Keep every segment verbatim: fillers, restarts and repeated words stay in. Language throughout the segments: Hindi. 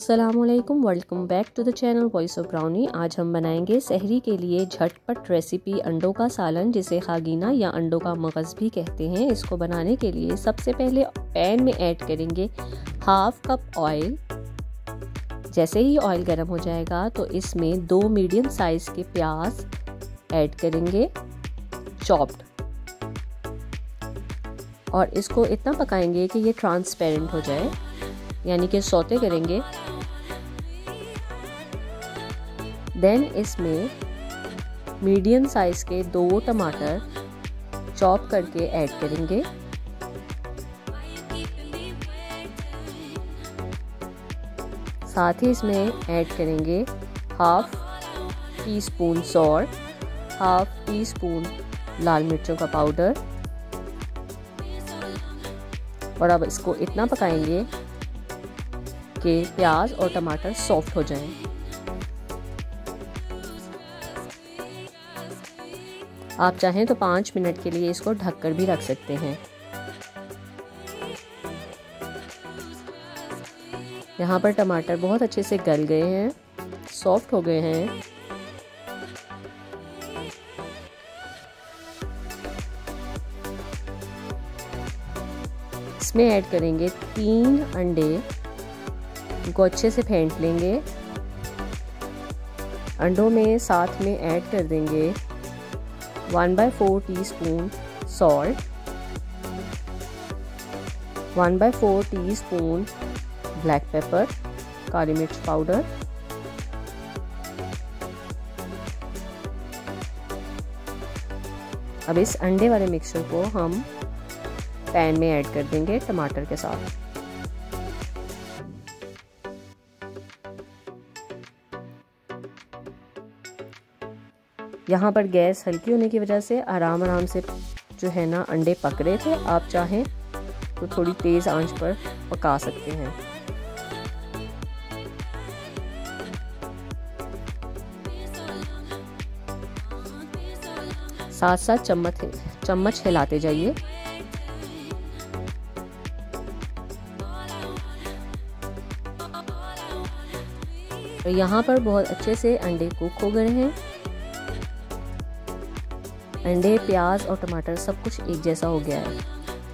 अस्सलामुअलैकुम, welcome back to the channel voice of Brownie. आज हम बनाएंगे सहरी के लिए झटपट रेसिपी अंडों का सालन, जिसे खागीना या अंडों का मगज़ भी कहते हैं। इसको बनाने के लिए सबसे पहले पैन में ऐड करेंगे हाफ कप ऑयल। जैसे ही ऑयल गर्म हो जाएगा तो इसमें दो मीडियम साइज़ के प्याज ऐड करेंगे चॉप्ड, और इसको इतना पकाएंगे कि ये ट्रांसपेरेंट हो जाए, यानी कि सौते करेंगे। देन इसमें मीडियम साइज के दो टमाटर चॉप करके ऐड करेंगे। साथ ही इसमें ऐड करेंगे half teaspoon salt, half teaspoon लाल मिर्चों का पाउडर, और अब इसको इतना पकाएंगे कि प्याज और टमाटर सॉफ्ट हो जाएं। आप चाहें तो पाँच मिनट के लिए इसको ढककर भी रख सकते हैं। यहाँ पर टमाटर बहुत अच्छे से गल गए हैं, सॉफ्ट हो गए हैं। इसमें ऐड करेंगे तीन अंडे, इनको अच्छे से फेंट लेंगे। अंडों में साथ में ऐड कर देंगे one by four teaspoon salt, one by four teaspoon black pepper काली मिर्च पाउडर, अब इस अंडे वाले मिक्सचर को हम पैन में ऐड कर देंगे टमाटर के साथ। यहाँ पर गैस हल्की होने की वजह से आराम आराम से जो है ना अंडे पक रहे थे। आप चाहें तो थोड़ी तेज आंच पर पका सकते हैं। साथ साथ चम्मच चम्मच हिलाते जाइए। तो यहाँ पर बहुत अच्छे से अंडे कुक हो गए हैं। अंडे, प्याज और टमाटर सब कुछ एक जैसा हो गया है।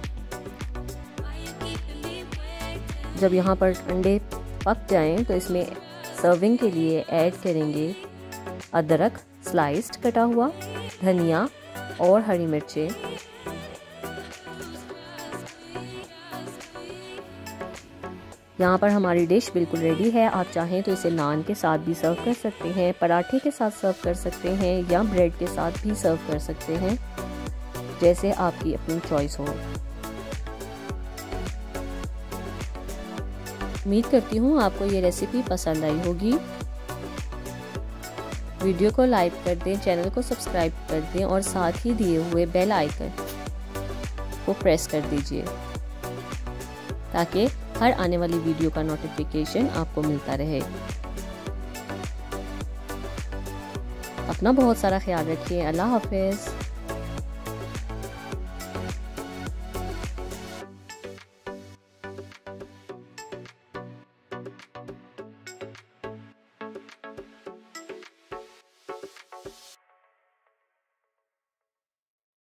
जब यहाँ पर अंडे पक जाएं तो इसमें सर्विंग के लिए ऐड करेंगे अदरक स्लाइस्ड कटा हुआ, धनिया और हरी मिर्चें। यहाँ पर हमारी डिश बिल्कुल रेडी है। आप चाहें तो इसे नान के साथ भी सर्व कर सकते हैं, पराठे के साथ सर्व कर सकते हैं, या ब्रेड के साथ भी सर्व कर सकते हैं, जैसे आपकी अपनी चॉइस हो। उम्मीद करती हूँ आपको ये रेसिपी पसंद आई होगी। वीडियो को लाइक कर दें, चैनल को सब्सक्राइब कर दें, और साथ ही दिए हुए बेल आइकन को प्रेस कर दीजिए, ताकि हर आने वाली वीडियो का नोटिफिकेशन आपको मिलता रहे। अपना बहुत सारा ख्याल रखिए। अल्लाह हाफिज़।